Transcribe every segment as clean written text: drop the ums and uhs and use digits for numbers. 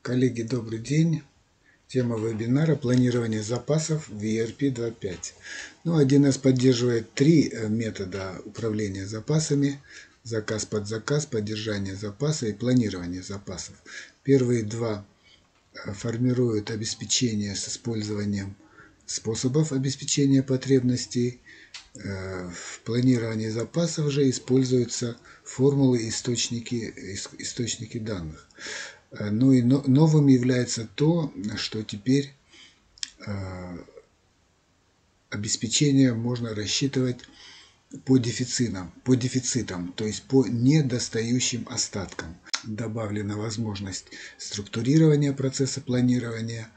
Коллеги, добрый день. Тема вебинара «Планирование запасов в ERP 2.5». 1С поддерживает три метода управления запасами: заказ под заказ, поддержание запаса и планирование запасов. Первые два формируют обеспечение с использованием способов обеспечения потребностей. В планировании запасов же используются формулы и источники данных. Ну и новым является то, что теперь обеспечение можно рассчитывать по дефицитам, то есть по недостающим остаткам. Добавлена возможность структурирования процесса планирования,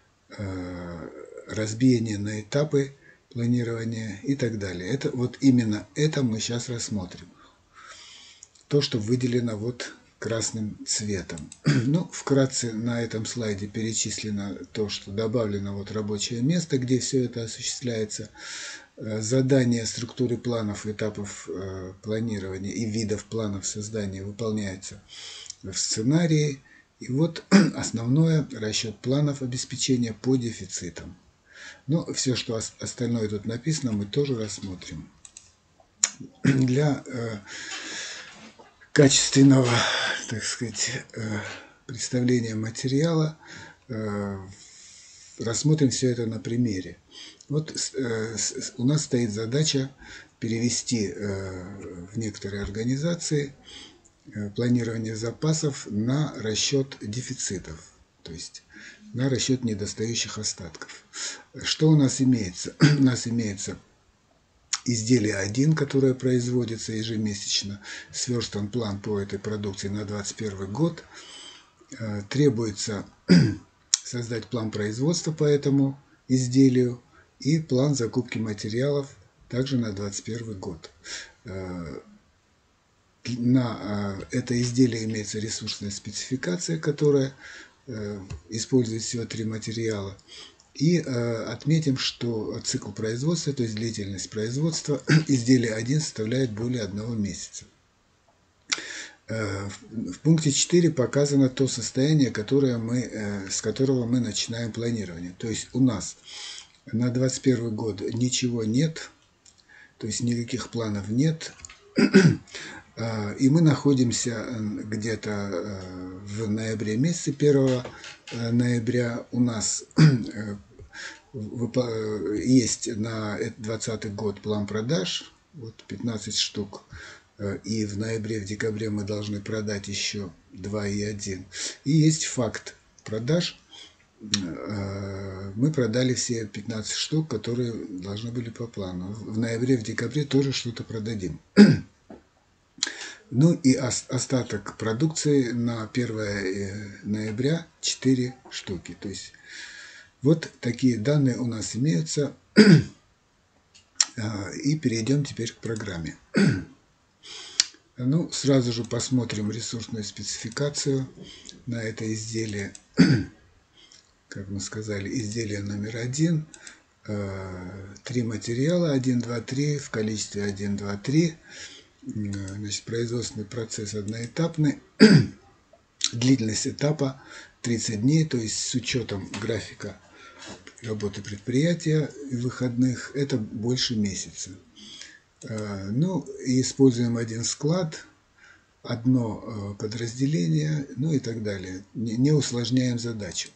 разбиения на этапы планирования и так далее. Именно это мы сейчас рассмотрим. То, что выделено красным цветом. Вкратце на этом слайде перечислено то, что добавлено рабочее место, где все это осуществляется. Задание структуры планов, этапов планирования и видов планов создания выполняется в сценарии. И основное – расчет планов обеспечения по дефицитам. Все, что остальное тут написано, мы тоже рассмотрим. Для качественного, так сказать, представления материала рассмотрим все это на примере. У нас стоит задача перевести в некоторые организации планирование запасов на расчет дефицитов, то есть на расчет недостающих остатков. Что у нас имеется? У нас имеется изделие 1, которое производится ежемесячно, сверстан план по этой продукции на 2021 год. Требуется создать план производства по этому изделию и план закупки материалов также на 2021 год. На это изделие имеется ресурсная спецификация, которая использует всего 3 материала. И отметим, что цикл производства, то есть длительность производства изделия 1 составляет более 1 месяца. В пункте 4 показано то состояние, с которого мы начинаем планирование. То есть у нас на 2021 год ничего нет, то есть никаких планов нет. И мы находимся где-то в ноябре месяце, 1 ноября у нас есть на 2020 год план продаж, 15 штук, и в ноябре, в декабре мы должны продать еще 2,1. И есть факт продаж. Мы продали все 15 штук, которые должны были по плану. В ноябре, в декабре тоже что-то продадим. И остаток продукции на 1 ноября 4 штуки. То есть такие данные у нас имеются. И перейдем теперь к программе. Сразу же посмотрим ресурсную спецификацию на это изделие. Как мы сказали, изделие номер 1. 3 материала, 1, 2, 3, в количестве 1, 2, 3. Значит, производственный процесс одноэтапный. Длительность этапа 30 дней, то есть с учетом графика работы предприятия и выходных, это больше месяца. И используем 1 склад, 1 подразделение, и так далее. Не усложняем задачу.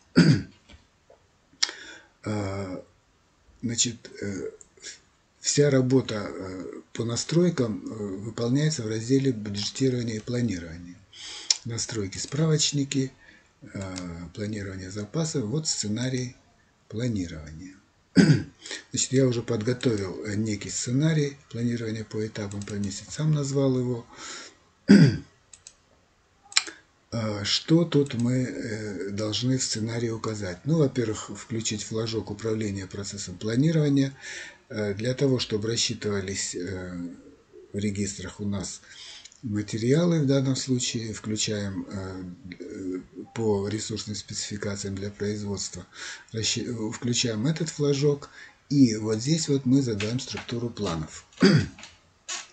Значит, вся работа по настройкам выполняется в разделе бюджетирования и планирования. Настройки, справочники, планирование запасов, сценарий планирования. Значит, я уже подготовил некий сценарий планирования по этапам, по месяцам назвал его. Что тут мы должны в сценарии указать? Во-первых, включить флажок управления процессом планирования. Для того, чтобы рассчитывались в регистрах у нас материалы, в данном случае включаем по ресурсным спецификациям для производства, включаем этот флажок, и здесь мы задаем структуру планов.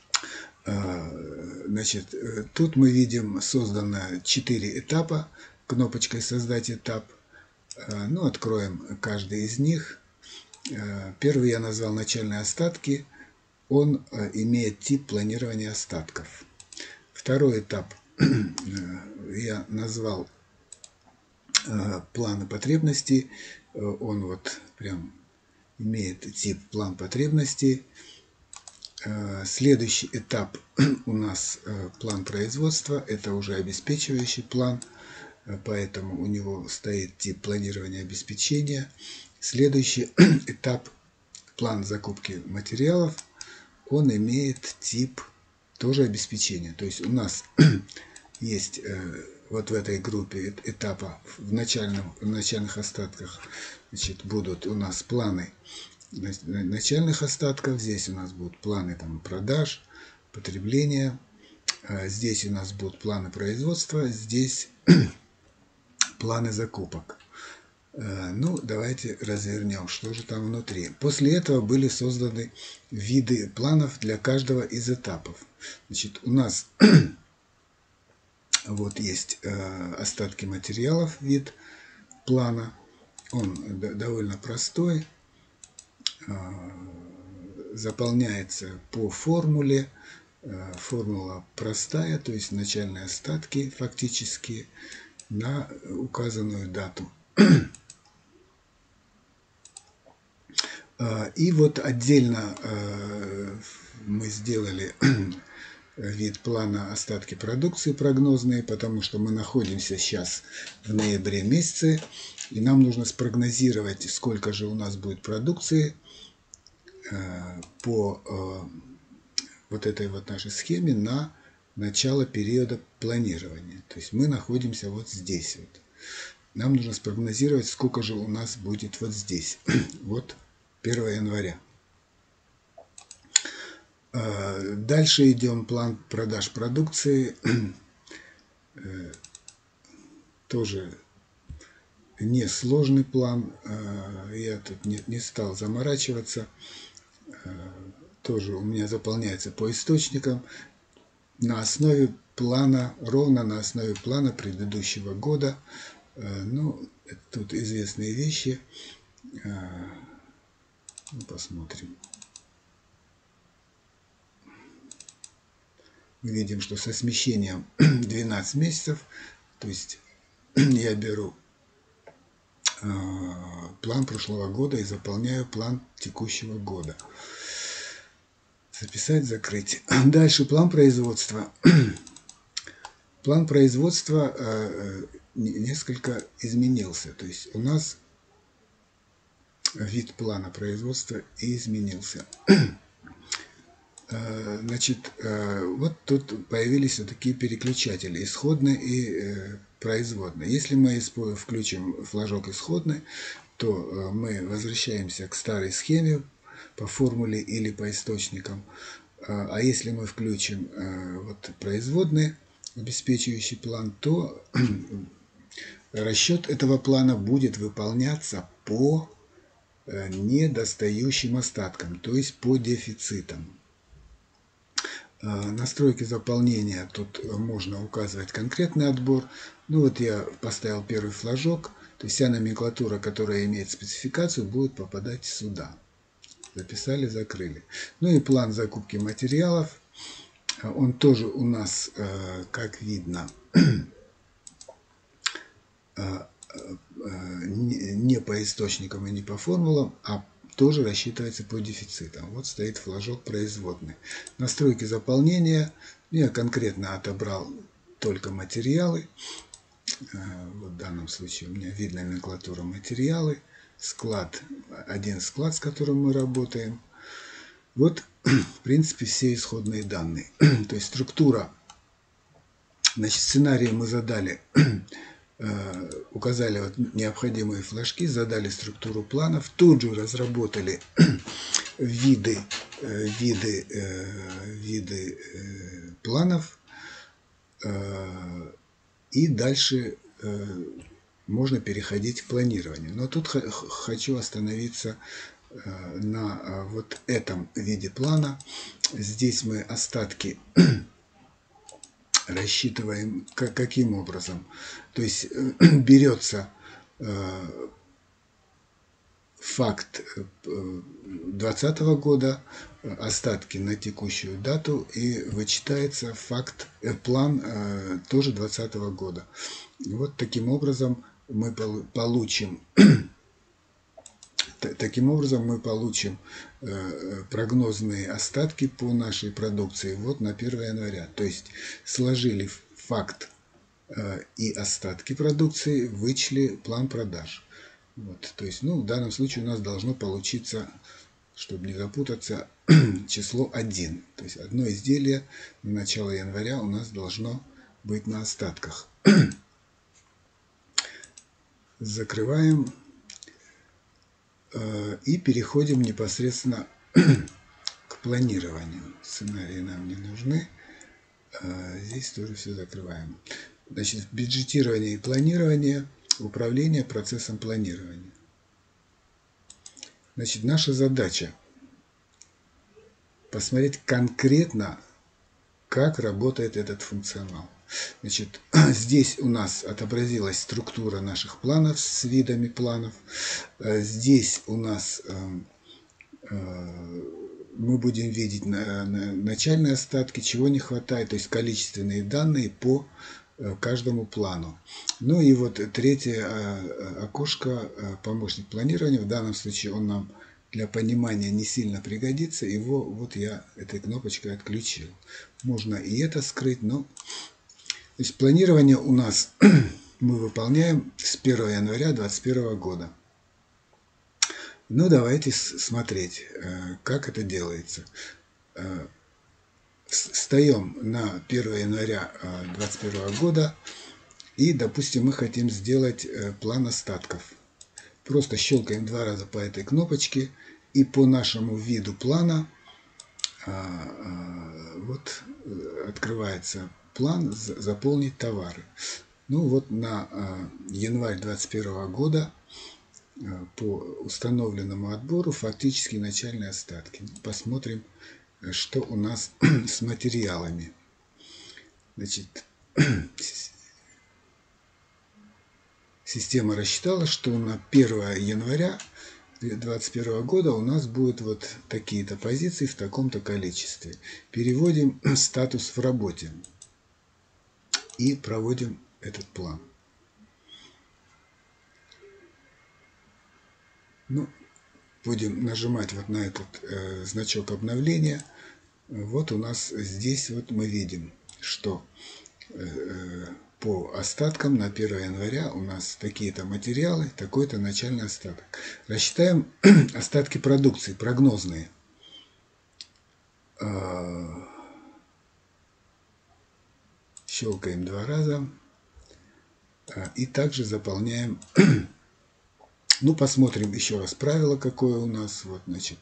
Значит, тут мы видим создано 4 этапа, в кнопочкой «Создать этап». Ну, откроем каждый из них. Первый я назвал «Начальные остатки». Он имеет тип планирования остатков. Второй этап я назвал «Планы потребностей». Он вот прям имеет тип «План потребностей». Следующий этап у нас план производства. Это уже обеспечивающий план, поэтому у него стоит тип планирования обеспечения. Следующий этап план закупки материалов. Он имеет тип тоже обеспечения. То есть у нас есть вот в этой группе этапа в начальных остатках, значит, будут у нас планы начальных остатков. Здесь у нас будут планы продаж, потребления. Здесь у нас будут планы производства. Здесь планы закупок. Ну, давайте развернем, что же там внутри. После этого были созданы виды планов для каждого из этапов. Значит, у нас вот есть остатки материалов, вид плана. Он довольно простой. Заполняется по формуле. Формула простая, то есть начальные остатки фактически на указанную дату. И вот отдельно мы сделали вид плана остатки продукции прогнозные, потому что мы находимся сейчас в ноябре месяце, и нам нужно спрогнозировать, сколько же у нас будет продукции по вот этой вот нашей схеме на начало периода планирования. То есть мы находимся вот здесь вот. Нам нужно спрогнозировать, сколько же у нас будет вот здесь. Вот 1 января. Дальше идем план продаж продукции. Тоже несложный план. Я тут не стал заморачиваться. Тоже у меня заполняется по источникам. На основе плана, ровно на основе плана предыдущего года. Ну, тут известные вещи. Посмотрим. Мы видим, что со смещением 12 месяцев, то есть я беру план прошлого года и заполняю план текущего года. Записать, закрыть. Дальше план производства. План производства несколько изменился. То есть у нас вид плана производства изменился. Значит, вот тут появились вот такие переключатели, исходные и производные. Если мы включим флажок исходный, то мы возвращаемся к старой схеме по формуле или по источникам. А если мы включим вот производный обеспечивающий план, то расчет этого плана будет выполняться по недостающим остаткам, то есть по дефицитам. Настройки заполнения, тут можно указывать конкретный отбор. Ну вот я поставил первый флажок, то есть вся номенклатура, которая имеет спецификацию, будет попадать сюда. Записали, закрыли. Ну и план закупки материалов. Он тоже у нас, как видно, не по источникам и не по формулам, а тоже рассчитывается по дефицитам. Вот стоит флажок производный. Настройки заполнения. Я конкретно отобрал только материалы. Вот в данном случае у меня видна номенклатура материалы. Склад, один склад, с которым мы работаем. Вот, в принципе, все исходные данные. То есть структура. Значит, сценарий мы задали, указали вот необходимые флажки, задали структуру планов, тут же разработали виды планов, и дальше можно переходить к планированию. Но тут хочу остановиться на вот этом виде плана. Здесь мы остатки рассчитываем каким образом. То есть берется факт 2020 года, остатки на текущую дату, и вычитается факт, план тоже 2020 года. И вот таким образом мы получим прогнозные остатки по нашей продукции вот на 1 января. То есть сложили факт и остатки продукции, вычли план продаж. Вот, то есть, в данном случае у нас должно получиться, чтобы не запутаться, число 1. То есть одно изделие на начало января у нас должно быть на остатках. Закрываем и переходим непосредственно к планированию. Сценарии нам не нужны. Здесь тоже все закрываем. Значит, бюджетирование и планирование, управление процессом планирования. Значит, наша задача посмотреть конкретно, как работает этот функционал. Значит, здесь у нас отобразилась структура наших планов с видами планов. Здесь у нас мы будем видеть начальные остатки, чего не хватает, то есть количественные данные по каждому плану. Ну и вот третье окошко, помощник планирования. В данном случае он нам для понимания не сильно пригодится. Его вот я этой кнопочкой отключил. Можно и это скрыть, но... То есть планирование у нас мы выполняем с 1 января 2021 года. Ну, давайте смотреть, как это делается. Встаем на 1 января 2021 года и, допустим, мы хотим сделать план остатков. Просто щелкаем 2 раза по этой кнопочке, и по нашему виду плана вот открывается план «Заполнить товары». Ну вот на январь 2021 года по установленному отбору фактически начальные остатки. Посмотрим, что у нас с материалами. Значит, система рассчитала, что на 1 января 2021 года у нас будут вот такие-то позиции в таком-то количестве. Переводим статус в работе и проводим этот план. Ну, будем нажимать вот на этот значок обновления. Вот у нас здесь вот мы видим, что по остаткам на 1 января у нас такие-то материалы, такой-то начальный остаток. Рассчитаем остатки продукции, прогнозные. Щелкаем 2 раза. И также заполняем. Ну, посмотрим еще раз правило, какое у нас. Вот, значит,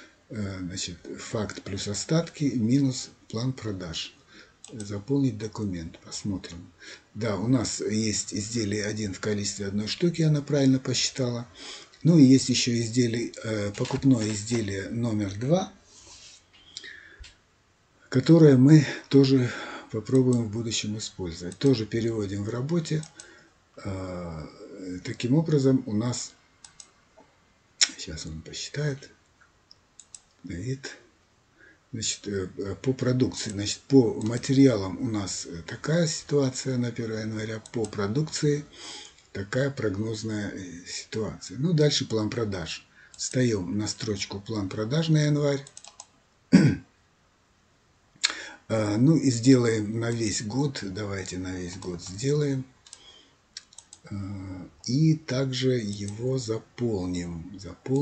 факт плюс остатки минус план продаж. Заполнить документ. Посмотрим. Да, у нас есть изделие 1 в количестве 1 штуки, она правильно посчитала. Ну и есть еще изделие, покупное изделие номер 2, которое мы тоже попробуем в будущем использовать. Тоже переводим в работе. Таким образом у нас, сейчас он посчитает, вид. Значит, по продукции, значит, по материалам у нас такая ситуация на 1 января, по продукции такая прогнозная ситуация. Ну, дальше план продаж. Встаем на строчку план продаж на январь. Ну и сделаем на весь год, давайте на весь год сделаем. И также его заполним.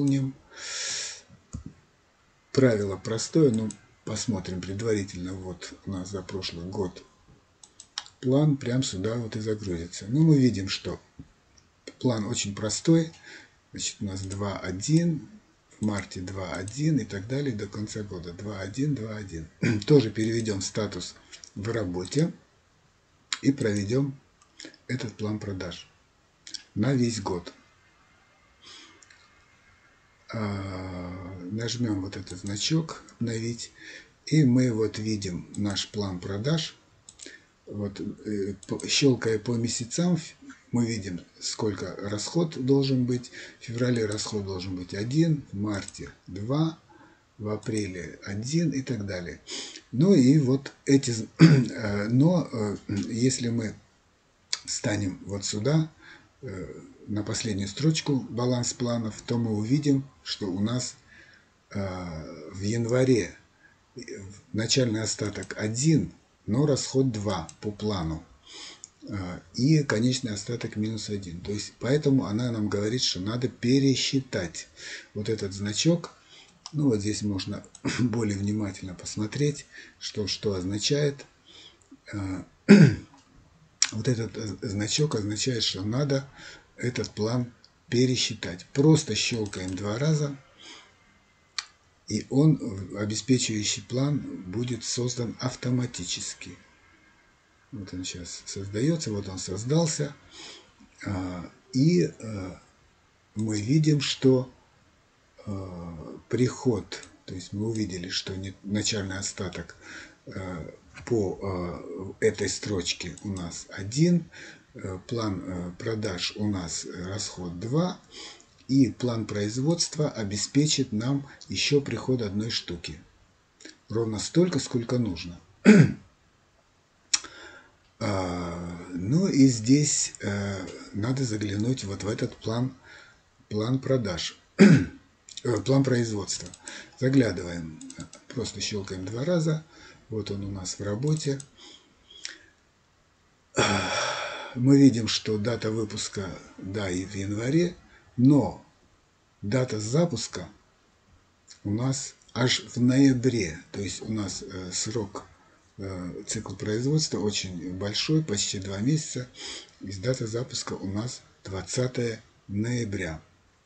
Правило простое, но посмотрим предварительно. Вот у нас за прошлый год план прям сюда вот и загрузится. Ну, мы видим, что план очень простой. Значит, у нас 2.1, в марте 2.1 и так далее до конца года. 2.1, 2.1. Тоже переведем статус в работе и проведем этот план продаж на весь год. Нажмем вот этот значок «Обновить», и мы вот видим наш план продаж. Вот, щелкая по месяцам, мы видим, сколько расход должен быть. В феврале расход должен быть 1, в марте 2, в апреле 1 и так далее. Ну и вот эти... Но если мы станем вот сюда, на последнюю строчку баланс планов, то мы увидим, что у нас в январе начальный остаток 1, но расход 2 по плану. И конечный остаток минус 1. То есть, поэтому она нам говорит, что надо пересчитать вот этот значок. Ну, вот здесь можно более внимательно посмотреть, что означает. Вот этот значок означает, что надо этот план пересчитать. Просто щелкаем 2 раза, и он, обеспечивающий план, будет создан автоматически. Вот он сейчас создается, вот он создался. И мы видим, что приход, то есть мы увидели, что начальный остаток по этой строчке у нас 1, план продаж у нас расход 2, и план производства обеспечит нам еще приход одной штуки. Ровно столько, сколько нужно. Ну и здесь надо заглянуть вот в этот план продаж, план производства. Заглядываем, просто щелкаем 2 раза. Вот он у нас в работе. Мы видим, что дата выпуска, да, и в январе, но дата запуска у нас аж в ноябре. То есть у нас срок, цикл производства очень большой, почти 2 месяца. И дата запуска у нас 20 ноября.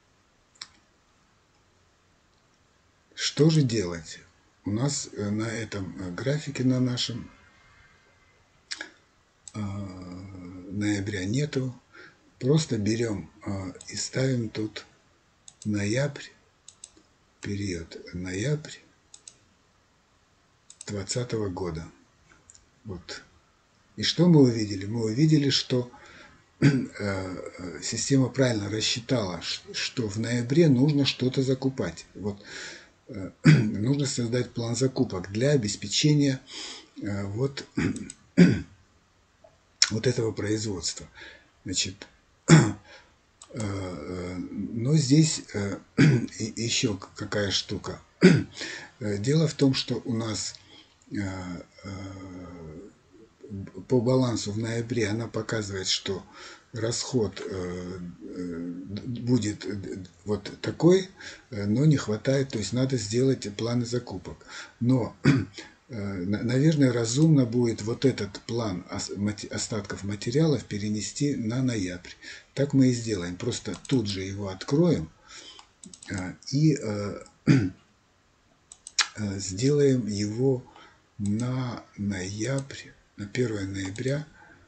Что же делать? У нас на этом графике, на нашем, ноября нету. Просто берем и ставим тут ноябрь, период ноябрь 2020 года. Вот. И что мы увидели? Мы увидели, что система правильно рассчитала, что в ноябре нужно что-то закупать. Вот. Нужно создать план закупок для обеспечения вот этого производства. Значит, но здесь еще какая штука. Дело в том, что у нас по балансу в ноябре она показывает, что расход будет вот такой, но не хватает, то есть надо сделать планы закупок. Но, наверное, разумно будет вот этот план остатков материалов перенести на ноябрь. Так мы и сделаем. Просто тут же его откроем и сделаем его на ноябрь, на 1 ноября.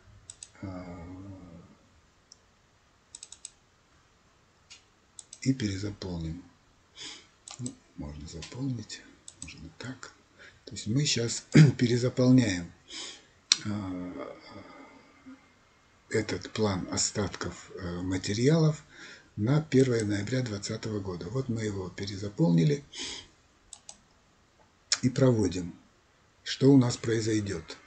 И перезаполним. Ну, можно заполнить, можно так. То есть мы сейчас перезаполняем этот план остатков материалов на 1 ноября 2020 года. Вот мы его перезаполнили и проводим. Что у нас произойдет?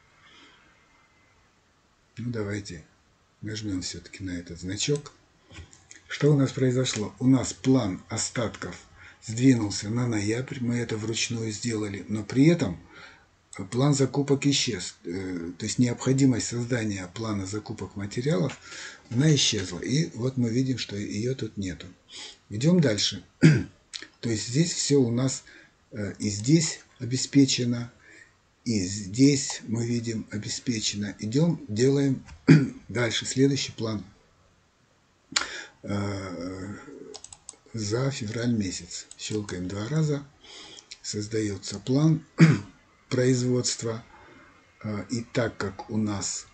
Ну, давайте нажмем все-таки на этот значок. Что у нас произошло? У нас план остатков сдвинулся на ноябрь, мы это вручную сделали, но при этом план закупок исчез. То есть необходимость создания плана закупок материалов, она исчезла. И вот мы видим, что ее тут нету. Идем дальше. То есть здесь все у нас и здесь обеспечено, и здесь мы видим обеспечено. Идем, делаем дальше. Следующий план за февраль месяц. Щелкаем 2 раза. Создается план производства. И так как у нас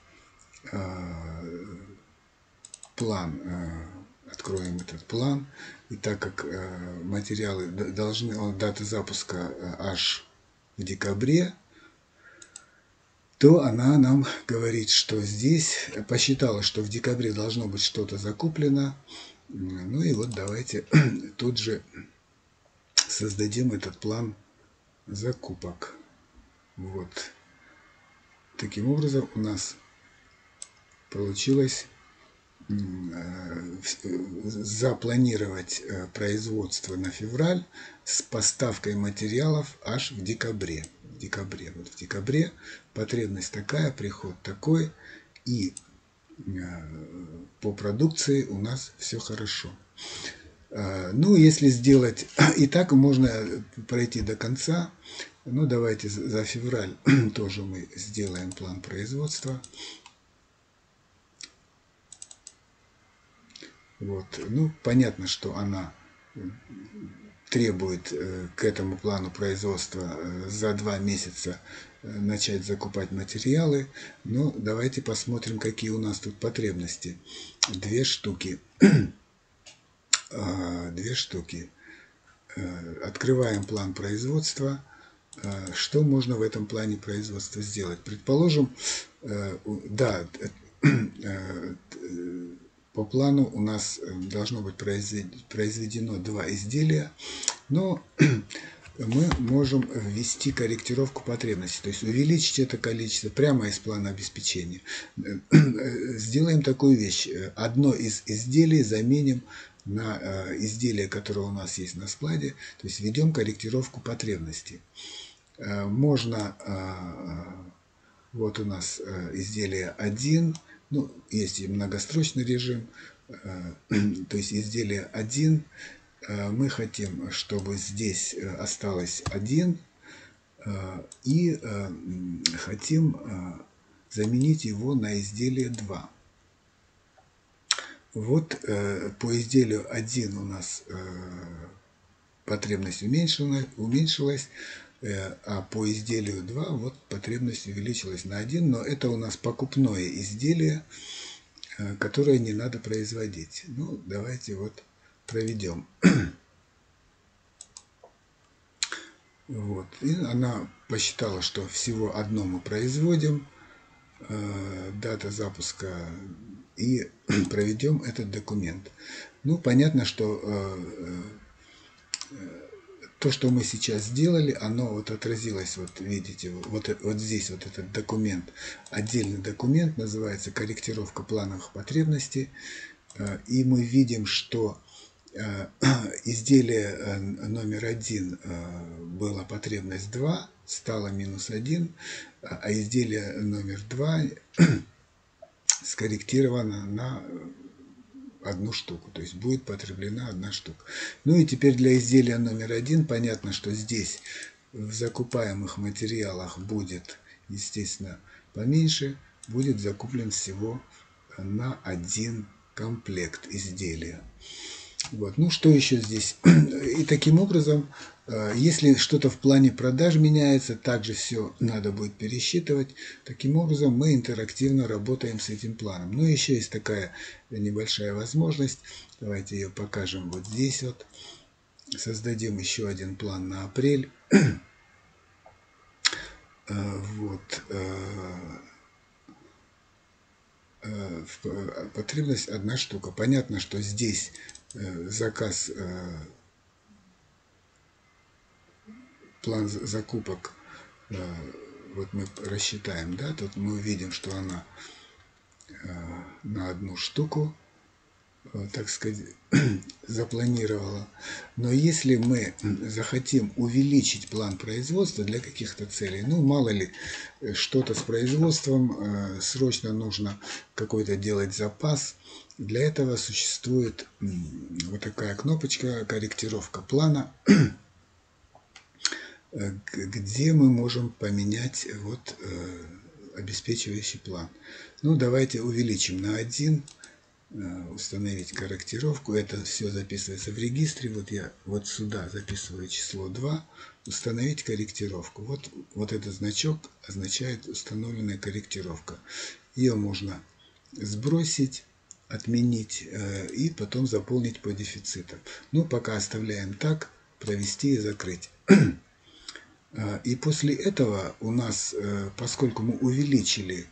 план, откроем этот план, и так как материалы должны, дата запуска аж в декабре, то она нам говорит, что здесь посчитала, что в декабре должно быть что-то закуплено. Ну и вот давайте тут же создадим этот план закупок. Вот. Таким образом у нас получилось запланировать производство на февраль с поставкой материалов аж в декабре. Вот в декабре потребность такая, приход такой, и по продукции у нас все хорошо. Ну, если сделать... И так можно пройти до конца. Ну, давайте за февраль тоже мы сделаем план производства. Вот. Ну, понятно, что она требует к этому плану производства за 2 месяца начать закупать материалы. Но давайте посмотрим, какие у нас тут потребности. 2 штуки. 2 штуки. Открываем план производства. Что можно в этом плане производства сделать? Предположим, да, по плану у нас должно быть произведено 2 изделия, но мы можем ввести корректировку потребностей, то есть увеличить это количество прямо из плана обеспечения. Сделаем такую вещь. Одно из изделий заменим на изделие, которое у нас есть на складе, то есть введем корректировку потребностей. Можно, вот у нас изделие 1, ну, есть и многострочный режим, то есть изделие 1, мы хотим, чтобы здесь осталось 1, и хотим заменить его на изделие 2. Вот по изделию 1 у нас потребность уменьшилась, а по изделию 2 вот потребность увеличилась на 1, но это у нас покупное изделие, которое не надо производить. Ну, давайте вот проведем. Вот. И она посчитала, что всего одно мы производим, дата запуска, и проведем этот документ. Ну, понятно, что то, что мы сейчас сделали, оно вот отразилось, вот видите, вот здесь вот этот документ, отдельный документ, называется «Корректировка плановых потребностей». И мы видим, что изделие номер 1 была потребность 2, стало минус 1, а изделие номер 2 скорректировано на 1 штуку, то есть будет потреблена 1 штука. Ну и теперь для изделия номер 1 понятно, что здесь в закупаемых материалах будет, естественно, поменьше, будет закуплен всего на 1 комплект изделия. Вот. Ну, что еще здесь? И таким образом, если что-то в плане продаж меняется, также все надо будет пересчитывать. Таким образом, мы интерактивно работаем с этим планом. Но еще есть такая небольшая возможность. Давайте ее покажем вот здесь вот. Создадим еще один план на апрель. Вот. Потребность 1 штука. Понятно, что здесь заказ, план закупок, вот мы рассчитаем, да, тут мы увидим, что она на 1 штуку, так сказать, запланировала. Но если мы захотим увеличить план производства для каких-то целей, ну, мало ли, что-то с производством, срочно нужно какой-то делать запас, для этого существует вот такая кнопочка «Корректировка плана», где мы можем поменять вот обеспечивающий план. Ну, давайте увеличим на 1, установить корректировку. Это все записывается в регистре. Вот я вот сюда записываю число 2, установить корректировку. Вот этот значок означает установленная корректировка. Ее можно сбросить, отменить и потом заполнить по дефицитам. Ну, пока оставляем так, провести и закрыть. И после этого у нас, поскольку мы увеличили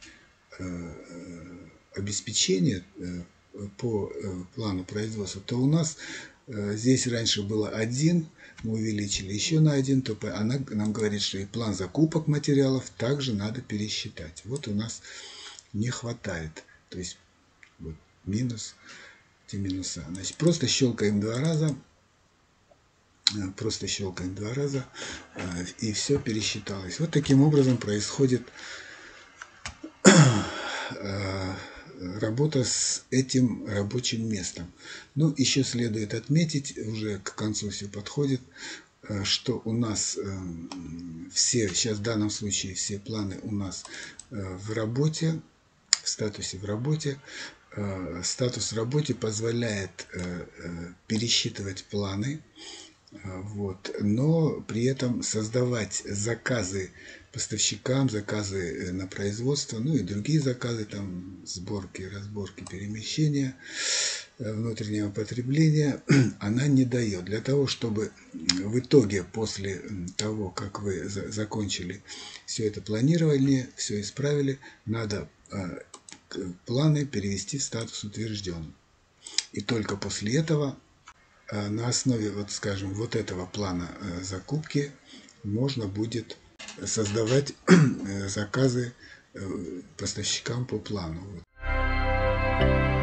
обеспечение по плану производства, то у нас здесь раньше было 1, мы увеличили еще на 1, то она нам говорит, что и план закупок материалов также надо пересчитать. Вот у нас не хватает. То есть вот минус, эти минуса. Значит, просто щелкаем 2 раза. Просто щелкаем 2 раза, и все пересчиталось. Вот таким образом происходит работа с этим рабочим местом. Ну, еще следует отметить, уже к концу все подходит, что у нас все, сейчас в данном случае все планы у нас в работе, в статусе в работе. Статус в работе позволяет пересчитывать планы, вот, но при этом создавать заказы поставщикам, заказы на производство, ну и другие заказы, там сборки, разборки, перемещения внутреннего потребления, она не дает. Для того, чтобы в итоге, после того, как вы закончили все это планирование, все исправили, надо планы перевести в статус утвержден. И только после этого на основе, вот скажем, вот этого плана закупки можно будет создавать заказы поставщикам по плану.